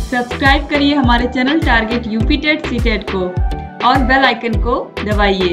Subscribe करिए हमारे channel target UP TET CTET को और बेल आइकन को दबाइए।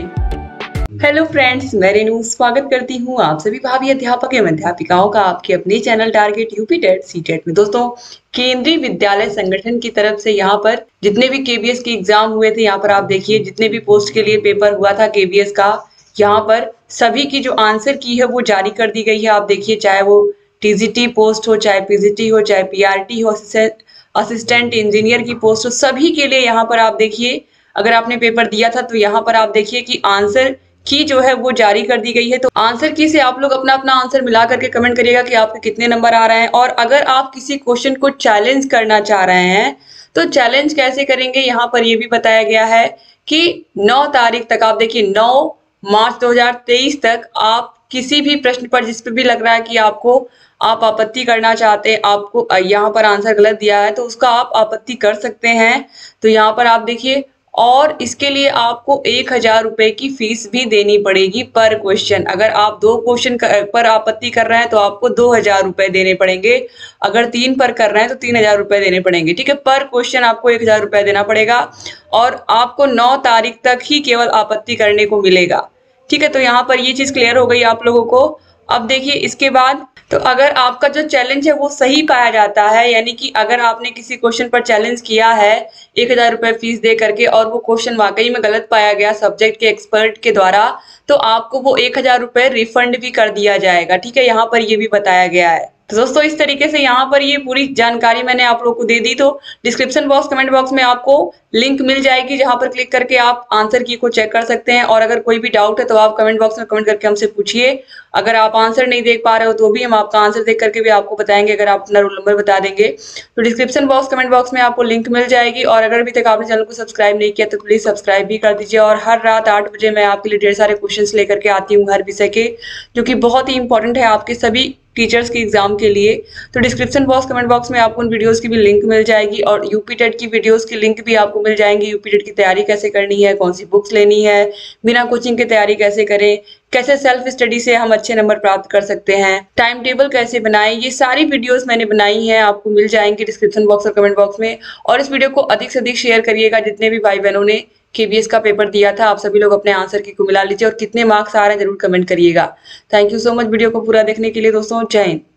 हेलो फ्रेंड्स, मैं रेनू स्वागत करती हूँ आप सभी भावी अध्यापक एवं अध्यापिकाओं का आपके अपने channel target UP TET CTET में। दोस्तों, केंद्रीय विद्यालय संगठन की तरफ से यहाँ पर जितने भी केवीएस के एग्जाम हुए थे, यहाँ पर आप देखिए जितने भी पोस्ट के लिए पेपर हुआ था केवीएस का, यहाँ पर सभी की जो आंसर की है वो जारी कर दी गई है। आप देखिए, चाहे वो टीजीटी पोस्ट हो, चाहे पीजीटी हो, चाहे पीआरटी हो, असिस्टेंट इंजीनियर की पोस्ट हो, सभी के लिए यहाँ पर आप देखिए, अगर आपने पेपर दिया था तो यहाँ पर आप देखिए कि आंसर की जो है वो जारी कर दी गई है। तो आंसर की से आप लोग अपना अपना आंसर मिला करके कमेंट करिएगा कि आपके कितने नंबर आ रहे हैं। और अगर आप किसी क्वेश्चन को चैलेंज करना चाह रहे हैं तो चैलेंज कैसे करेंगे, यहाँ पर ये भी बताया गया है कि 9 तारीख तक, आप देखिए 9 मार्च 2023 तक आप किसी भी प्रश्न पर जिस पे भी लग रहा है कि आप आपत्ति करना चाहते हैं, आपको यहाँ पर आंसर गलत दिया है तो उसका आप आपत्ति कर सकते हैं। तो यहाँ पर आप देखिए, और इसके लिए आपको 1000 रुपए की फीस भी देनी पड़ेगी पर क्वेश्चन। अगर आप 2 क्वेश्चन पर आपत्ति कर रहे हैं तो आपको 2000 रुपए देने पड़ेंगे। अगर 3 पर कर रहे हैं तो 3000 रुपए देने पड़ेंगे। ठीक है, पर क्वेश्चन आपको 1000 रुपए देना पड़ेगा और आपको 9 तारीख तक ही केवल आपत्ति करने को मिलेगा। ठीक है, तो यहाँ पर ये चीज क्लियर हो गई आप लोगों को। अब देखिए इसके बाद, तो अगर आपका जो चैलेंज है वो सही पाया जाता है, यानी कि अगर आपने किसी क्वेश्चन पर चैलेंज किया है 1000 रुपए फीस दे करके और वो क्वेश्चन वाकई में गलत पाया गया सब्जेक्ट के एक्सपर्ट के द्वारा, तो आपको वो 1000 रुपए रिफंड भी कर दिया जाएगा। ठीक है, यहाँ पर ये भी बताया गया है। तो दोस्तों, इस तरीके से यहाँ पर ये पूरी जानकारी मैंने आप लोगों को दे दी। तो डिस्क्रिप्शन बॉक्स, कमेंट बॉक्स में आपको लिंक मिल जाएगी जहां पर क्लिक करके आप आंसर की को चेक कर सकते हैं। और अगर कोई भी डाउट है तो आप कमेंट बॉक्स में कमेंट करके हमसे पूछिए। अगर आप आंसर नहीं देख पा रहे हो तो भी हम आपका आंसर देख करके भी आपको बताएंगे, अगर आप अपना रोल नंबर बता देंगे। तो डिस्क्रिप्शन बॉक्स, कमेंट बॉक्स में आपको लिंक मिल जाएगी। और अगर अभी तक आपने चैनल को सब्सक्राइब नहीं किया तो प्लीज सब्सक्राइब भी कर दीजिए। और हर रात 8 बजे मैं आपके लिए ढेर सारे क्वेश्चन लेकर के आती हूँ हर विषय के, जो कि बहुत ही इंपॉर्टेंट है आपके सभी टीचर्स के एग्जाम के लिए। तो डिस्क्रिप्शन बॉक्स, कमेंट बॉक्स में आपको उन वीडियोस की भी लिंक मिल जाएगी और यूपी टेट की वीडियोस की लिंक भी आपको मिल जाएंगी। यूपी टेट की तैयारी कैसे करनी है, कौन सी बुक्स लेनी है, बिना कोचिंग के तैयारी कैसे करें, कैसे सेल्फ स्टडी से हम अच्छे नंबर प्राप्त कर सकते हैं, टाइम टेबल कैसे बनाएं, ये सारी वीडियोस मैंने बनाई हैं, आपको मिल जाएंगी डिस्क्रिप्शन बॉक्स और कमेंट बॉक्स में। और इस वीडियो को अधिक से अधिक शेयर करिएगा। जितने भी भाई बहनों ने केवीएस का पेपर दिया था, आप सभी लोग अपने आंसर की को मिला लीजिए और कितने मार्क्स आ रहे हैं जरूर कमेंट करिएगा। Thank you so much video को पूरा देखने के लिए दोस्तों। जय हिंद।